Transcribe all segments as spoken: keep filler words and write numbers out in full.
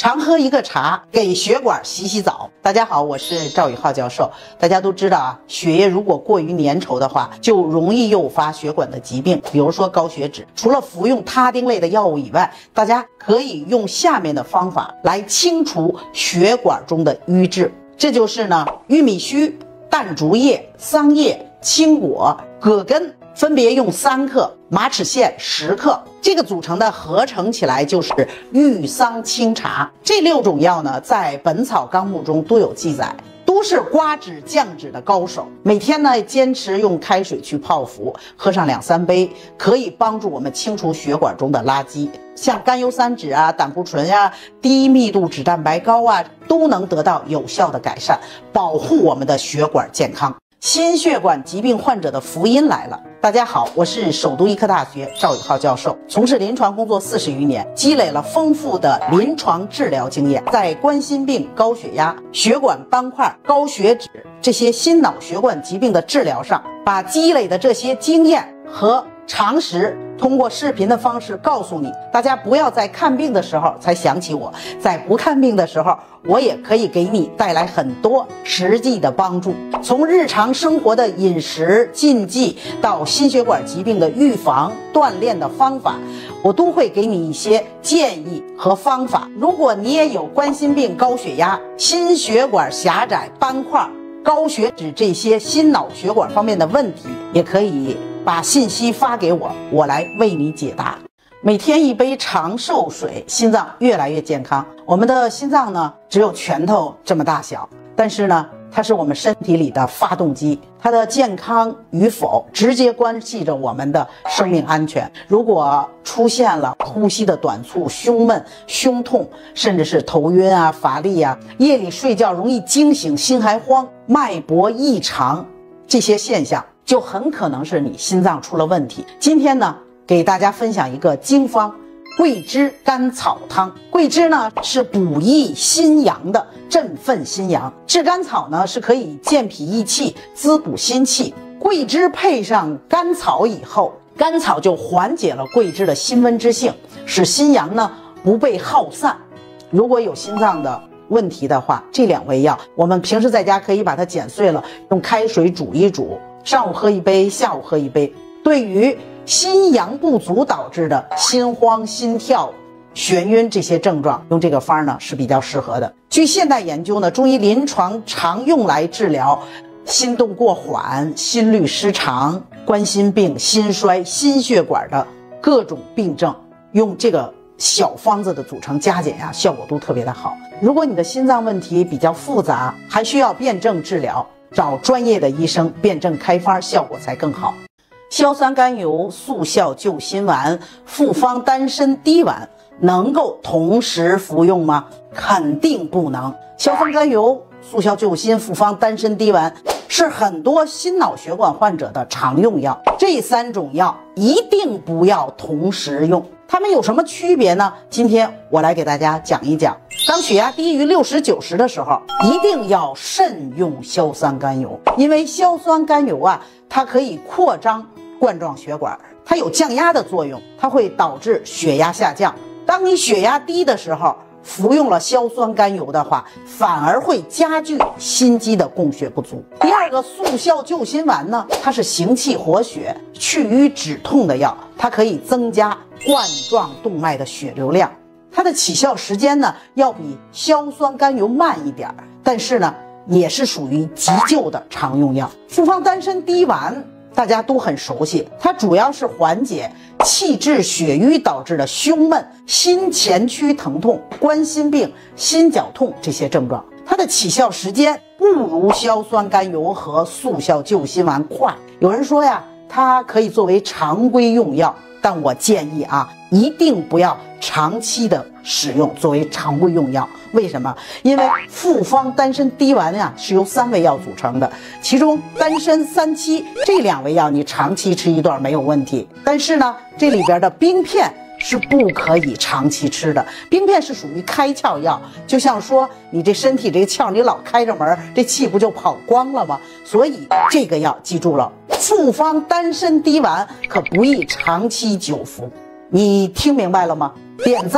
常喝一个茶，给血管洗洗澡。大家好，我是赵宇浩教授。大家都知道啊，血液如果过于粘稠的话，就容易诱发血管的疾病，比如说高血脂。除了服用他汀类的药物以外，大家可以用下面的方法来清除血管中的瘀滞。这就是呢，玉米须、淡竹叶、桑叶、青果、葛根。分别用三克，马齿苋十克，这个组成的合成起来就是玉桑清茶。这六种药呢，在《本草纲目》中都有记载，都是刮脂降脂的高手。每天呢，坚持用开水去泡服，喝上两三杯，可以帮助我们清除血管中的垃圾，像甘油三酯啊、胆固醇啊、低密度脂蛋白高啊，都能得到有效的改善，保护我们的血管健康。心血管疾病患者的福音来了！大家好，我是首都医科大学赵宇浩教授，从事临床工作四十余年，积累了丰富的临床治疗经验，在冠心病、高血压、血管斑块、高血脂这些心脑血管疾病的治疗上，把积累的这些经验和常识通过视频的方式告诉你。大家不要在看病的时候才想起我，在不看病的时候，我也可以给你带来很多实际的帮助。从日常生活的饮食禁忌到心血管疾病的预防、锻炼的方法，我都会给你一些建议和方法。如果你也有冠心病、高血压、心血管狭窄、斑块、高血脂这些心脑血管方面的问题，也可以把信息发给我，我来为你解答。每天一杯长寿水，心脏越来越健康。我们的心脏呢，只有拳头这么大小，但是呢，它是我们身体里的发动机，它的健康与否直接关系着我们的生命安全。如果出现了呼吸的短促、胸闷、胸痛，甚至是头晕啊、乏力啊，夜里睡觉容易惊醒、心还慌、脉搏异常，这些现象就很可能是你心脏出了问题。今天呢，给大家分享一个经方桂枝甘草汤。桂枝呢是补益心阳的，振奋心阳；炙甘草呢是可以健脾益气、滋补心气。桂枝配上甘草以后，甘草就缓解了桂枝的辛温之性，使心阳呢不被耗散。如果有心脏的问题的话，这两味药我们平时在家可以把它剪碎了，用开水煮一煮，上午喝一杯，下午喝一杯。对于心阳不足导致的心慌、心跳、眩晕这些症状，用这个方呢是比较适合的。据现代研究呢，中医临床常用来治疗心动过缓、心律失常、冠心病、心衰、心血管的各种病症，用这个小方子的组成加减呀，效果都特别的好。如果你的心脏问题比较复杂，还需要辩证治疗，找专业的医生辩证开方，效果才更好。硝酸甘油、速效救心丸、复方丹参滴丸能够同时服用吗？肯定不能。硝酸甘油、速效救心、复方丹参滴丸是很多心脑血管患者的常用药，这三种药一定不要同时用。它们有什么区别呢？今天我来给大家讲一讲。当血压低于六十九十的时候，一定要慎用硝酸甘油，因为硝酸甘油啊，它可以扩张冠状血管，它有降压的作用，它会导致血压下降。当你血压低的时候，服用了硝酸甘油的话，反而会加剧心肌的供血不足。第二个速效救心丸呢，它是行气活血、去瘀止痛的药，它可以增加冠状动脉的血流量。它的起效时间呢，要比硝酸甘油慢一点，但是呢，也是属于急救的常用药。复方丹参滴丸大家都很熟悉，它主要是缓解气滞血瘀导致的胸闷、心前区疼痛、冠心病、心绞痛这些症状。它的起效时间不如硝酸甘油和速效救心丸快。有人说呀，它可以作为常规用药，但我建议啊，一定不要长期的使用作为常规用药。为什么？因为复方丹参滴丸呀是由三味药组成的，其中丹参、三七这两味药你长期吃一段没有问题，但是呢，这里边的冰片是不可以长期吃的。冰片是属于开窍药，就像说你这身体这个窍你老开着门，这气不就跑光了吗？所以这个药记住了，复方丹参滴丸可不宜长期久服。你听明白了吗？点赞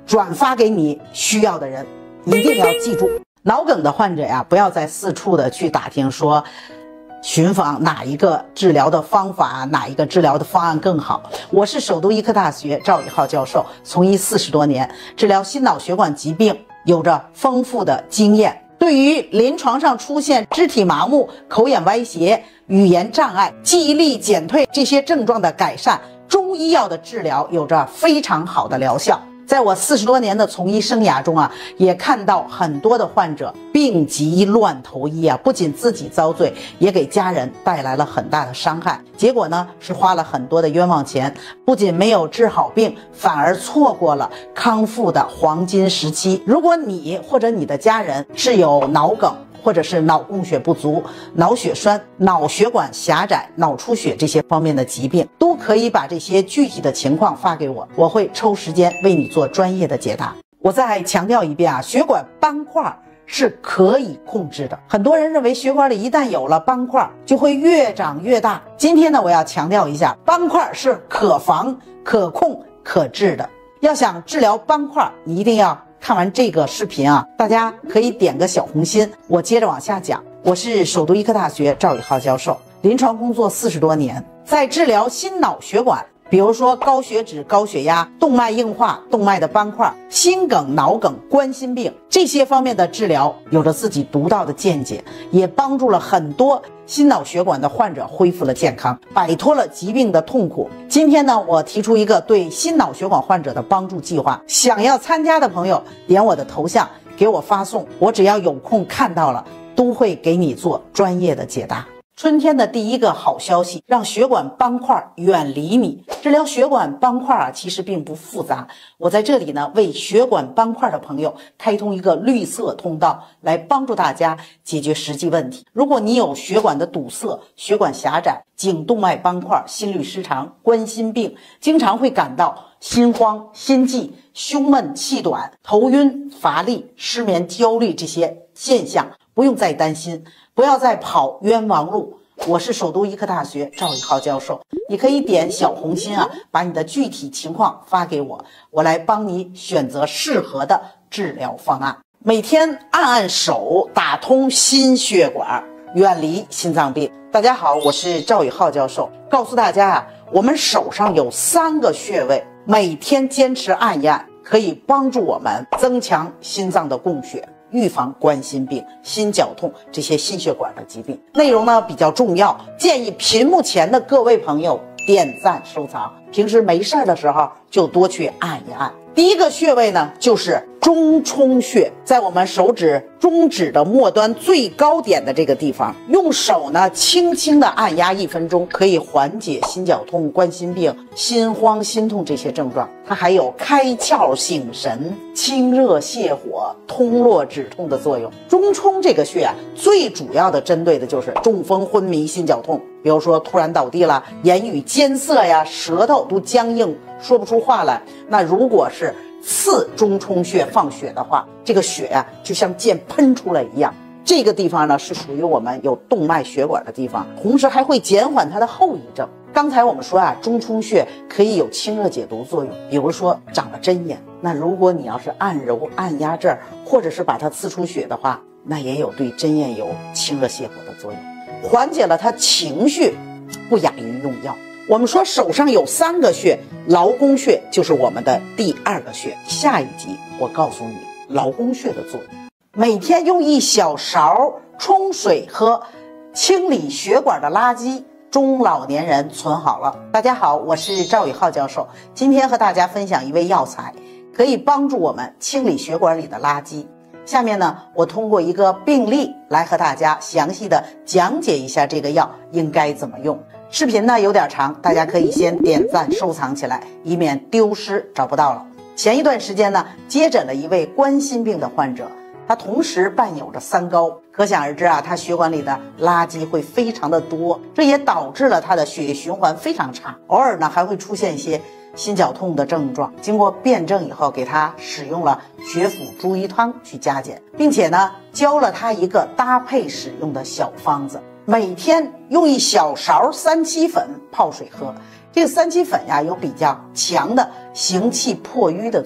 转发给你需要的人。一定要记住，脑梗的患者呀，不要再四处的去打听说寻访哪一个治疗的方法，哪一个治疗的方案更好。我是首都医科大学赵宇浩教授，从医四十多年，治疗心脑血管疾病有着丰富的经验。对于临床上出现肢体麻木、口眼歪斜、语言障碍、记忆力减退这些症状的改善，中医药的治疗有着非常好的疗效。在我四十多年的从医生涯中啊，也看到很多的患者病急乱投医啊，不仅自己遭罪，也给家人带来了很大的伤害。结果呢，是花了很多的冤枉钱，不仅没有治好病，反而错过了康复的黄金时期。如果你或者你的家人是有脑梗，或者是脑供血不足、脑血栓、脑血管狭窄、脑出血这些方面的疾病，都可以把这些具体的情况发给我，我会抽时间为你做专业的解答。我再强调一遍啊，血管斑块是可以控制的。很多人认为血管里一旦有了斑块就会越长越大，今天呢，我要强调一下，斑块是可防、可控、可治的。要想治疗斑块，你一定要看完这个视频啊，大家可以点个小红心。我接着往下讲。我是首都医科大学赵宇浩教授，临床工作四十多年，在治疗心脑血管，比如说高血脂、高血压、动脉硬化、动脉的斑块、心梗、脑梗、冠心病这些方面的治疗，有着自己独到的见解，也帮助了很多心脑血管的患者恢复了健康，摆脱了疾病的痛苦。今天呢，我提出一个对心脑血管患者的帮助计划，想要参加的朋友点我的头像给我发送，我只要有空看到了，都会给你做专业的解答。春天的第一个好消息，让血管斑块远离你。治疗血管斑块啊，其实并不复杂。我在这里呢，为血管斑块的朋友开通一个绿色通道，来帮助大家解决实际问题。如果你有血管的堵塞、血管狭窄、颈动脉斑块、心律失常、冠心病，经常会感到心慌、心悸、胸闷、气短、头晕、乏力、失眠、焦虑这些现象，不用再担心，不要再跑冤枉路。我是首都医科大学赵宇浩教授，你可以点小红心啊，把你的具体情况发给我，我来帮你选择适合的治疗方案。每天按按手，打通心血管，远离心脏病。大家好，我是赵宇浩教授，告诉大家啊，我们手上有三个穴位，每天坚持按一按，可以帮助我们增强心脏的供血，预防冠心病、心绞痛这些心血管的疾病。内容呢比较重要，建议屏幕前的各位朋友点赞收藏，平时没事的时候就多去按一按。第一个穴位呢就是中冲穴，在我们手指中指的末端最高点的这个地方，用手呢轻轻的按压一分钟，可以缓解心绞痛、冠心病、心慌、心痛这些症状。它还有开窍醒神、清热泻火、通络止痛的作用。中冲这个穴啊，最主要的针对的就是中风、昏迷、心绞痛，比如说突然倒地了，言语艰涩呀，舌头都僵硬，说不出话来。那如果是刺中冲穴放血的话，这个血呀、啊、就像箭喷出来一样。这个地方呢是属于我们有动脉血管的地方，同时还会减缓它的后遗症。刚才我们说啊，中冲穴可以有清热解毒作用，比如说长了针眼，那如果你要是按揉按压这儿，或者是把它刺出血的话，那也有对针眼有清热泻火的作用，缓解了他情绪，不亚于用药。我们说手上有三个穴，劳宫穴就是我们的第二个穴。下一集我告诉你劳宫穴的作用。每天用一小勺冲水喝，清理血管的垃圾，中老年人存好了。大家好，我是赵宇浩教授，今天和大家分享一味药材，可以帮助我们清理血管里的垃圾。下面呢，我通过一个病例来和大家详细的讲解一下这个药应该怎么用。视频呢有点长，大家可以先点赞收藏起来，以免丢失找不到了。前一段时间呢，接诊了一位冠心病的患者，他同时伴有着三高，可想而知啊，他血管里的垃圾会非常的多，这也导致了他的血液循环非常差，偶尔呢还会出现一些心绞痛的症状。经过辩证以后，给他使用了血府猪鱼汤去加减，并且呢教了他一个搭配使用的小方子，每天用一小勺三七粉泡水喝。这个三七粉呀有比较强的行气破瘀的作用，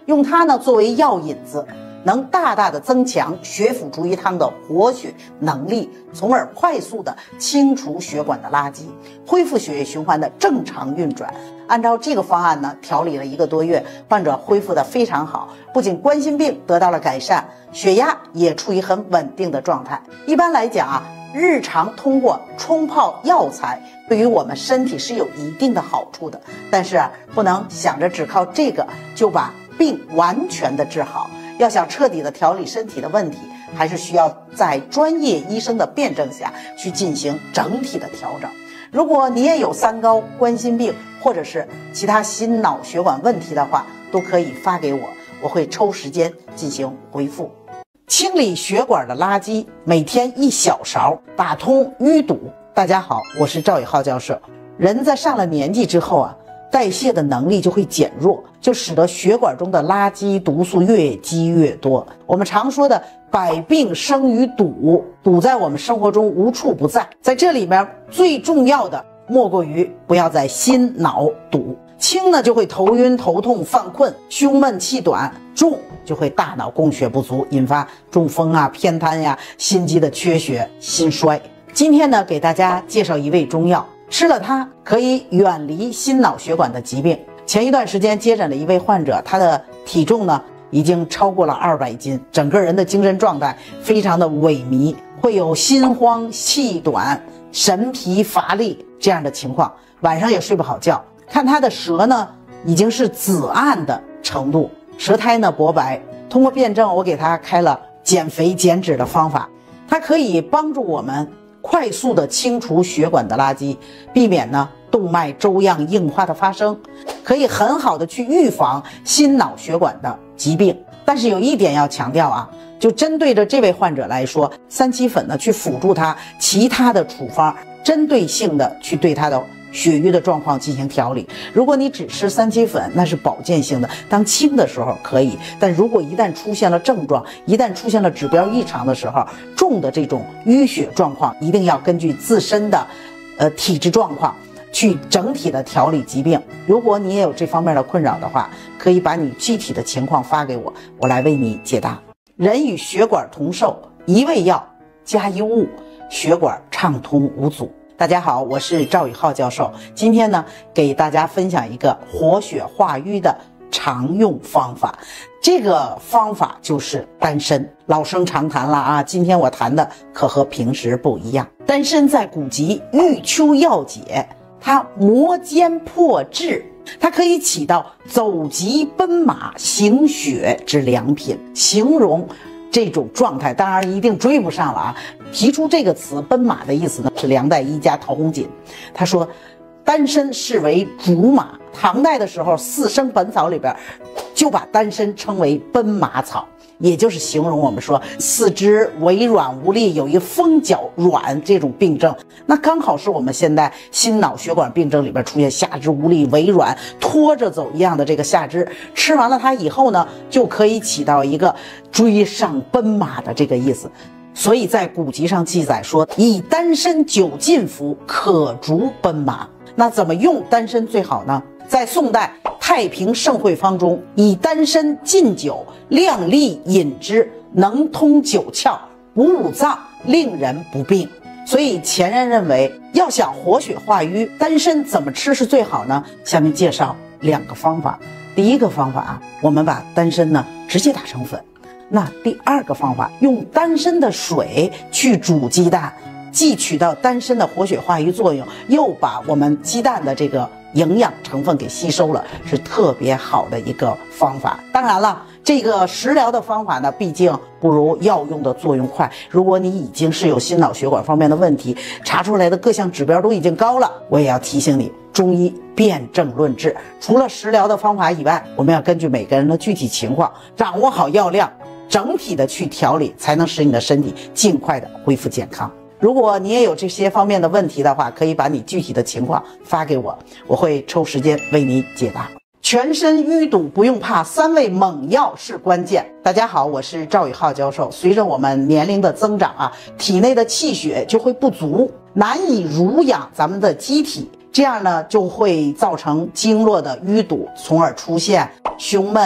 用它呢作为药引子，能大大的增强血府逐瘀汤的活血能力，从而快速的清除血管的垃圾，恢复血液循环的正常运转。按照这个方案呢，调理了一个多月，患者恢复的非常好，不仅冠心病得到了改善，血压也处于很稳定的状态。一般来讲啊，日常通过冲泡药材对于我们身体是有一定的好处的，但是啊，不能想着只靠这个就把病完全的治好。要想彻底的调理身体的问题，还是需要在专业医生的辩证下去进行整体的调整。如果你也有三高、冠心病或者是其他心脑血管问题的话，都可以发给我，我会抽时间进行回复。清理血管的垃圾，每天一小勺，打通淤堵。大家好，我是赵宇浩教授。人在上了年纪之后啊，代谢的能力就会减弱，就使得血管中的垃圾毒素越积越多。我们常说的百病生于堵，堵在我们生活中无处不在。在这里面最重要的莫过于不要在心脑堵。轻呢就会头晕头痛犯困，胸闷气短；重就会大脑供血不足，引发中风啊、偏瘫呀、心肌的缺血、心衰。今天呢，给大家介绍一味中药，吃了它可以远离心脑血管的疾病。前一段时间接诊了一位患者，他的体重呢已经超过了二百斤，整个人的精神状态非常的萎靡，会有心慌气短、神疲乏力这样的情况，晚上也睡不好觉。看他的舌呢已经是紫暗的程度，舌苔呢薄白。通过辩证，我给他开了减肥减脂的方法，它可以帮助我们快速的清除血管的垃圾，避免呢动脉粥样硬化的发生，可以很好的去预防心脑血管的疾病。但是有一点要强调啊，就针对着这位患者来说，三七粉呢去辅助他其他的处方，针对性的去对他的血瘀的状况进行调理。如果你只吃三七粉，那是保健性的，当轻的时候可以，但如果一旦出现了症状，一旦出现了指标异常的时候，重的这种淤血状况，一定要根据自身的呃体质状况去整体的调理疾病。如果你也有这方面的困扰的话，可以把你具体的情况发给我，我来为你解答。人与血管同寿，一味药加一物，血管畅通无阻。大家好，我是赵宇浩教授。今天呢，给大家分享一个活血化瘀的常用方法。这个方法就是丹参，老生常谈了啊。今天我谈的可和平时不一样。丹参在古籍《玉秋药解》，它摩肩破志，它可以起到走疾奔马、行血之良品，形容这种状态，当然一定追不上了啊。提出这个词奔马的意思呢，是梁代医家陶弘锦。他说丹参视为主马，唐代的时候《四生本草》里边就把丹参称为奔马草，也就是形容我们说四肢微软无力，有一风脚软这种病症。那刚好是我们现在心脑血管病症里边出现下肢无力、微软、拖着走一样的这个下肢，吃完了它以后呢，就可以起到一个追上奔马的这个意思。所以在古籍上记载说，以丹参酒浸服，可逐奔马。那怎么用丹参最好呢？在宋代《太平盛会方》中，以丹参浸酒，量力饮之，能通九窍，补五脏，令人不病。所以前人认为，要想活血化瘀，丹参怎么吃是最好呢？下面介绍两个方法。第一个方法啊，我们把丹参呢直接打成粉。那第二个方法，用丹参的水去煮鸡蛋，既起到丹参的活血化瘀作用，又把我们鸡蛋的这个营养成分给吸收了，是特别好的一个方法。当然了，这个食疗的方法呢，毕竟不如药用的作用快。如果你已经是有心脑血管方面的问题，查出来的各项指标都已经高了，我也要提醒你，中医辨证论治，除了食疗的方法以外，我们要根据每个人的具体情况，掌握好药量，整体的去调理，才能使你的身体尽快的恢复健康。如果你也有这些方面的问题的话，可以把你具体的情况发给我，我会抽时间为你解答。全身淤堵不用怕，三味猛药是关键。大家好，我是赵宇浩教授。随着我们年龄的增长啊，体内的气血就会不足，难以濡养咱们的机体，这样呢就会造成经络的淤堵，从而出现胸闷、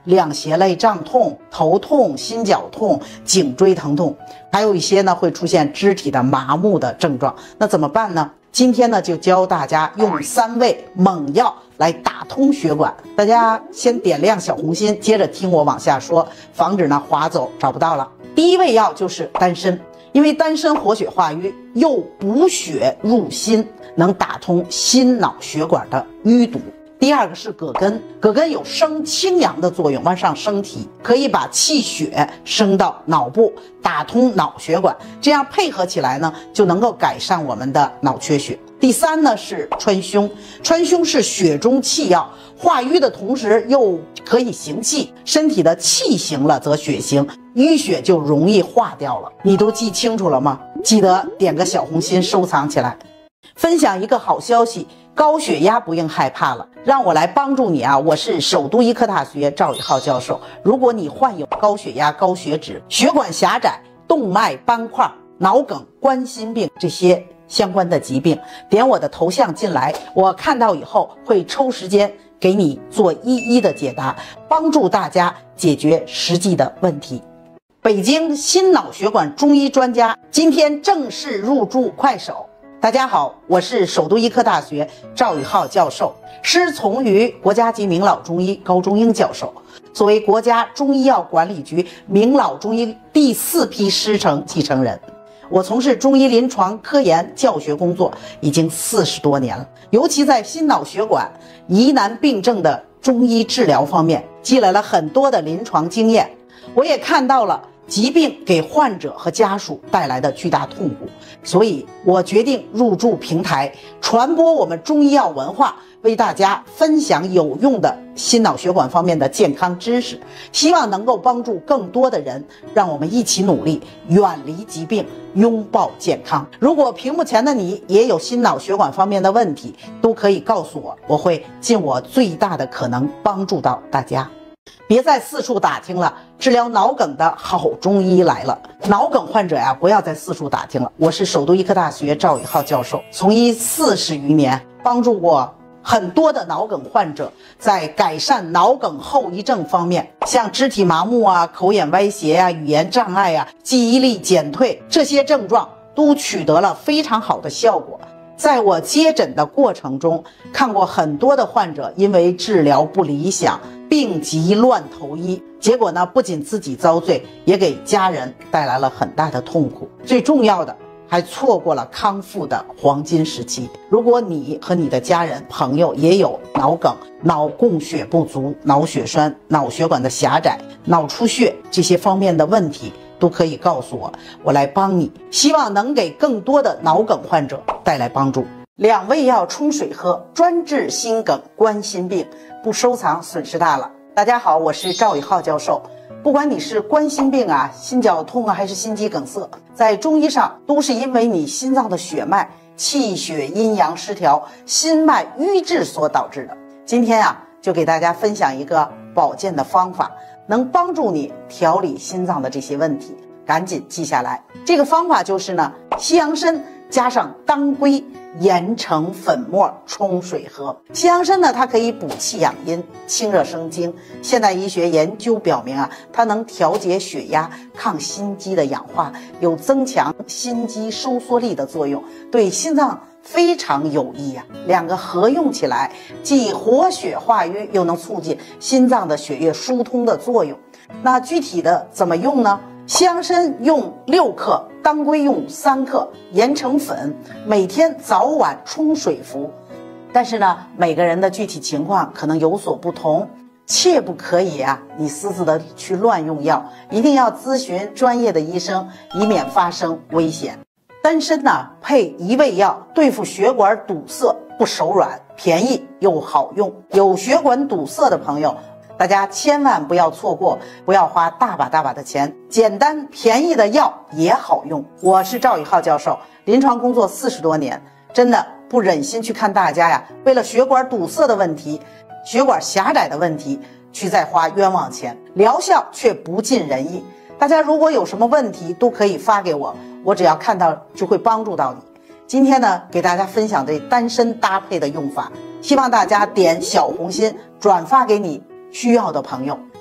两胁肋胀痛、头痛、心绞痛、颈椎疼痛，还有一些呢会出现肢体的麻木的症状。那怎么办呢？今天呢就教大家用三味猛药来打通血管。大家先点亮小红心，接着听我往下说，防止呢划走找不到了。第一味药就是丹参，因为丹参活血化瘀，又补血入心，能打通心脑血管的淤堵。第二个是葛根，葛根有升清阳的作用，往上升提，可以把气血升到脑部，打通脑血管，这样配合起来呢，就能够改善我们的脑缺血。第三呢是川芎，川芎是血中气药，化瘀的同时又可以行气，身体的气行了则血行，淤血就容易化掉了。你都记清楚了吗？记得点个小红心收藏起来。分享一个好消息，高血压不用害怕了，让我来帮助你啊！我是首都医科大学赵宇浩教授。如果你患有高血压、高血脂、血管狭窄、动脉斑块、脑梗、冠心病这些相关的疾病，点我的头像进来，我看到以后会抽时间给你做一一的解答，帮助大家解决实际的问题。北京心脑血管中医专家今天正式入驻快手。大家好，我是首都医科大学赵宇浩教授，师从于国家级名老中医高中英教授，作为国家中医药管理局名老中医第四批师承继承人。我从事中医临床科研教学工作已经四十多年了，尤其在心脑血管疑难病症的中医治疗方面积累了很多的临床经验。我也看到了疾病给患者和家属带来的巨大痛苦，所以我决定入驻平台，传播我们中医药文化，为大家分享有用的心脑血管方面的健康知识，希望能够帮助更多的人，让我们一起努力，远离疾病，拥抱健康。如果屏幕前的你也有心脑血管方面的问题，都可以告诉我，我会尽我最大的可能帮助到大家。别再四处打听了，治疗脑梗的好中医来了。脑梗患者呀，不要再四处打听了。我是首都医科大学赵宇浩教授，从医四十余年，帮助过很多的脑梗患者，在改善脑梗后遗症方面，像肢体麻木啊、口眼歪斜啊、语言障碍啊、记忆力减退这些症状，都取得了非常好的效果。在我接诊的过程中，看过很多的患者因为治疗不理想，病急乱投医，结果呢，不仅自己遭罪，也给家人带来了很大的痛苦。最重要的，还错过了康复的黄金时期。如果你和你的家人朋友也有脑梗、脑供血不足、脑血栓、脑血管的狭窄、脑出血这些方面的问题，都可以告诉我，我来帮你，希望能给更多的脑梗患者带来帮助。两味药冲水喝，专治心梗、冠心病，不收藏损失大了。大家好，我是赵宇浩教授。不管你是冠心病啊、心绞痛啊，还是心肌梗塞，在中医上都是因为你心脏的血脉气血阴阳失调、心脉瘀滞所导致的。今天啊，就给大家分享一个保健的方法，能帮助你调理心脏的这些问题，赶紧记下来。这个方法就是呢，西洋参加上当归研成粉末冲水喝。西洋参呢，它可以补气养阴、清热生津。现代医学研究表明啊，它能调节血压、抗心肌的氧化，有增强心肌收缩力的作用，对心脏非常有益呀、啊。两个合用起来，既活血化瘀，又能促进心脏的血液疏通的作用。那具体的怎么用呢？西洋参用六克，当归用三克，研成粉，每天早晚冲水服。但是呢，每个人的具体情况可能有所不同，切不可以啊，你私自的去乱用药，一定要咨询专业的医生，以免发生危险。丹参呢，配一味药对付血管堵塞，不手软，便宜又好用。有血管堵塞的朋友，大家千万不要错过，不要花大把大把的钱，简单便宜的药也好用。我是赵宇浩教授，临床工作四十多年，真的不忍心去看大家呀，为了血管堵塞的问题、血管狭窄的问题去再花冤枉钱，疗效却不尽人意。大家如果有什么问题，都可以发给我，我只要看到就会帮助到你。今天呢，给大家分享这丹参搭配的用法，希望大家点小红心，转发给你需要的朋友。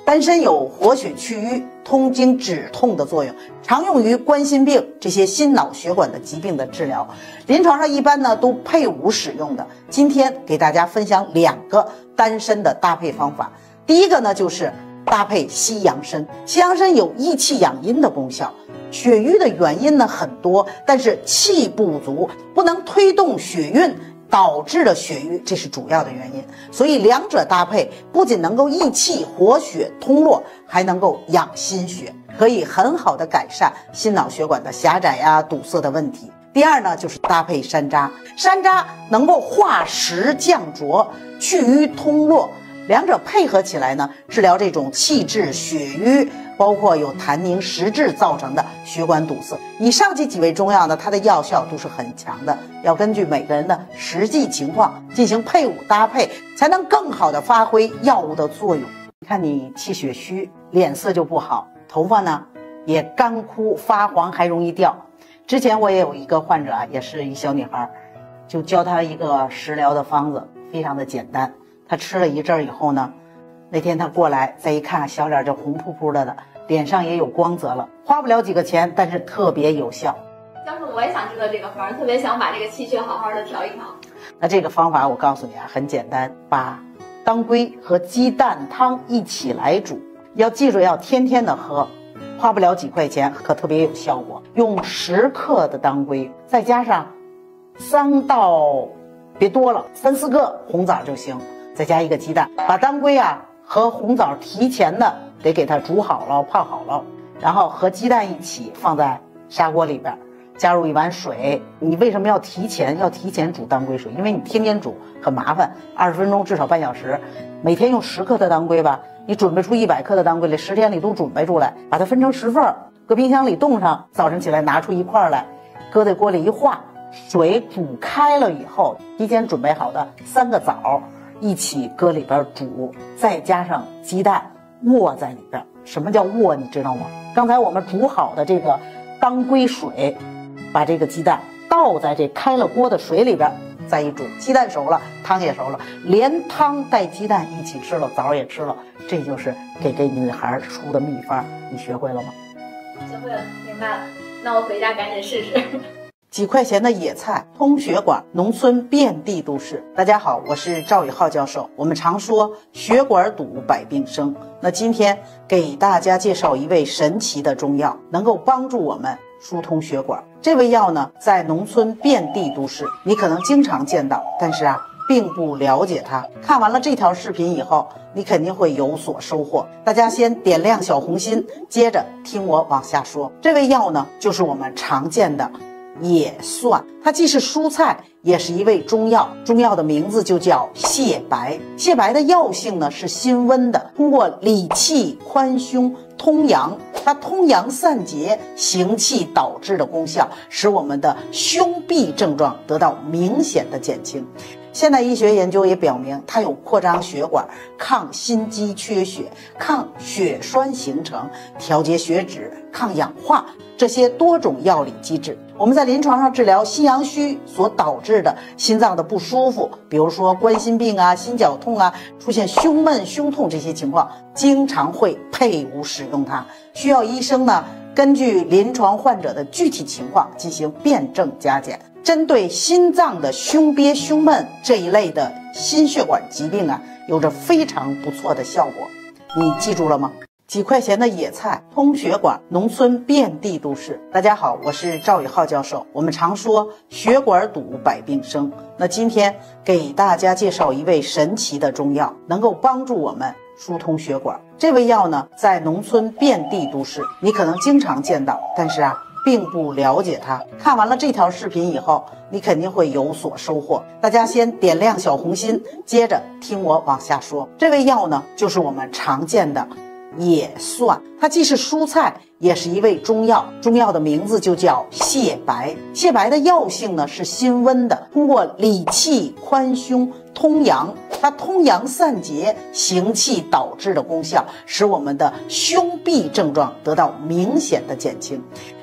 丹参有活血祛瘀、通经止痛的作用，常用于冠心病这些心脑血管的疾病的治疗。临床上一般呢都配伍使用的。今天给大家分享两个丹参的搭配方法。第一个呢就是搭配西洋参，西洋参有益气养阴的功效。血瘀的原因呢很多，但是气不足，不能推动血运，导致了血瘀，这是主要的原因。所以两者搭配，不仅能够益气活血通络，还能够养心血，可以很好的改善心脑血管的狭窄呀、堵塞的问题。第二呢，就是搭配山楂，山楂能够化石降浊、去瘀通络，两者配合起来呢，治疗这种气滞血瘀，包括有痰凝实滞造成的血管堵塞。以上这几味中药呢，它的药效都是很强的，要根据每个人的实际情况进行配伍搭配，才能更好的发挥药物的作用。你看你气血虚，脸色就不好，头发呢也干枯发黄，还容易掉。之前我也有一个患者啊，也是一小女孩，就教她一个食疗的方子，非常的简单。她吃了一阵儿以后呢，那天她过来再一看，小脸就红扑扑的的，脸上也有光泽了，花不了几个钱，但是特别有效。 教授，我也想知道这个方，特别想把这个气血好好的调一调。 那这个方法我告诉你啊，很简单，把当归和鸡蛋汤一起来煮，要记住要天天的喝，花不了几块钱，可特别有效果。用十克的当归，再加上三到别多了三四个红枣就行，再加一个鸡蛋，把当归啊和红枣提前的得给它煮好了泡好了，然后和鸡蛋一起放在砂锅里边，加入一碗水。你为什么要提前要提前煮当归水？因为你天天煮很麻烦，二十分钟至少半小时。每天用十克的当归吧，你准备出一百克的当归来，十天里都准备出来，把它分成十份，搁冰箱里冻上，早晨起来拿出一块来，搁在锅里一化，水煮开了以后，提前准备好的三个枣一起搁里边煮，再加上鸡蛋卧在里边。什么叫卧你知道吗？刚才我们煮好的这个当归水，把这个鸡蛋倒在这开了锅的水里边，再一煮，鸡蛋熟了，汤也熟了，连汤带鸡蛋一起吃了，枣也吃了，这就是给这女孩出的秘方。你学会了吗？ 学会了，明白了。那我回家赶紧试试。 几块钱的野菜，通血管，农村遍地都是。大家好，我是赵宇浩教授。我们常说血管堵，百病生。那今天给大家介绍一味神奇的中药，能够帮助我们疏通血管。这味药呢，在农村遍地都是，你可能经常见到，但是啊，并不了解它。看完了这条视频以后，你肯定会有所收获。大家先点亮小红心，接着听我往下说。这味药呢，就是我们常见的野蒜，它既是蔬菜，也是一味中药。中药的名字就叫泻白。泻白的药性呢是辛温的，通过理气、宽胸、通阳，它通阳散结、行气导滞的功效，使我们的胸痹症状得到明显的减轻。现代医学研究也表明，它有扩张血管、抗心肌缺血、抗血栓形成、调节血脂、抗氧化这些多种药理机制。我们在临床上治疗心阳虚所导致的心脏的不舒服，比如说冠心病啊、心绞痛啊，出现胸闷、胸痛这些情况，经常会配伍使用它。需要医生呢，根据临床患者的具体情况进行辩证加减。针对心脏的胸憋、胸闷这一类的心血管疾病啊，有着非常不错的效果。你记住了吗？几块钱的野菜，通血管，农村遍地都是。大家好，我是赵宇浩教授。我们常说血管堵，百病生。那今天给大家介绍一味神奇的中药，能够帮助我们疏通血管。这味药呢，在农村遍地都是，你可能经常见到，但是啊，并不了解它。看完了这条视频以后，你肯定会有所收获。大家先点亮小红心，接着听我往下说。这味药呢，就是我们常见的野蒜，它既是蔬菜，也是一味中药。中药的名字就叫泻白。泻白的药性呢是辛温的，通过理气、宽胸、通阳，它通阳散结、行气导滞的功效，使我们的胸痹症状得到明显的减轻。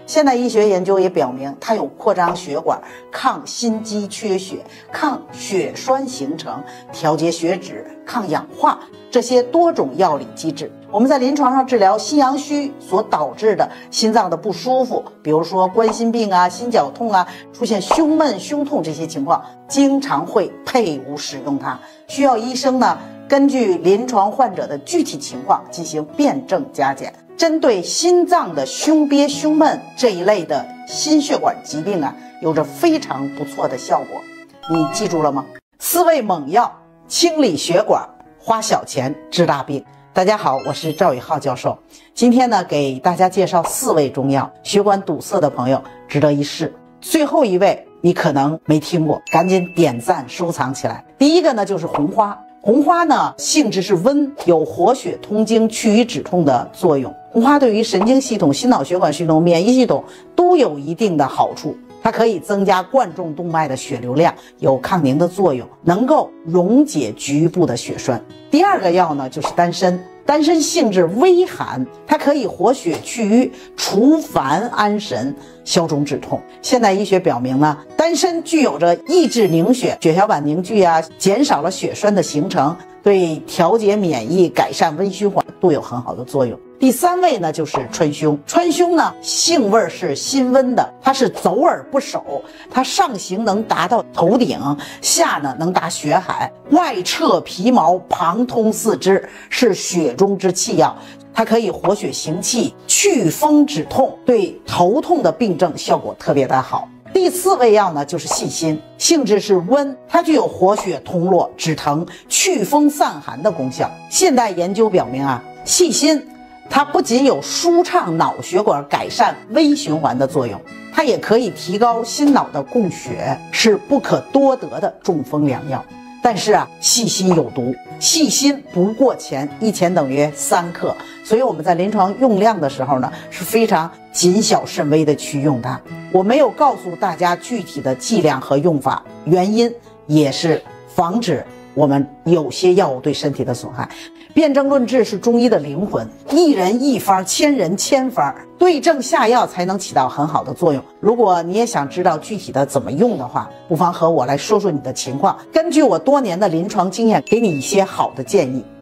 现代医学研究也表明，它有扩张血管、抗心肌缺血、抗血栓形成、调节血脂、抗氧化这些多种药理机制。我们在临床上治疗心阳虚所导致的心脏的不舒服，比如说冠心病啊、心绞痛啊，出现胸闷、胸痛这些情况，经常会配伍使用它。需要医生呢，根据临床患者的具体情况进行辩证加减。针对心脏的胸憋、胸闷这一类的心血管疾病啊，有着非常不错的效果。你记住了吗？四味猛药，清理血管，花小钱治大病。大家好，我是赵宇浩教授。今天呢，给大家介绍四味中药，血管堵塞的朋友值得一试。最后一味你可能没听过，赶紧点赞收藏起来。第一个呢，就是红花。红花呢，性质是温，有活血通经、去瘀止痛的作用。红花对于神经系统、心脑血管系统、免疫系统都有一定的好处。它可以增加冠状动脉的血流量，有抗凝的作用，能够溶解局部的血栓。第二个药呢，就是丹参。丹参性质微寒，它可以活血去瘀、除烦安神、消肿止痛。现代医学表明呢，丹参具有着抑制凝血、血小板凝聚啊，减少了血栓的形成，对调节免疫、改善微循环都有很好的作用。第三味呢，就是川芎。川芎呢，性味是辛温的，它是走而不守，它上行能达到头顶，下呢能达血海，外彻皮毛，旁通四肢，是血中之气药。它可以活血行气、祛风止痛，对头痛的病症效果特别的好。第四味药呢，就是细辛，性质是温，它具有活血通络、止疼、祛风散寒的功效。现代研究表明啊，细辛它不仅有舒畅脑血管、改善微循环的作用，它也可以提高心脑的供血，是不可多得的中风良药。但是啊，细辛有毒，细辛不过钱，一钱等于三克，所以我们在临床用量的时候呢，是非常谨小慎微的去用它。我没有告诉大家具体的剂量和用法，原因也是防止我们有些药物对身体的损害。辨证论治是中医的灵魂，一人一方，千人千方，对症下药才能起到很好的作用。如果你也想知道具体的怎么用的话，不妨和我来说说你的情况，根据我多年的临床经验，给你一些好的建议。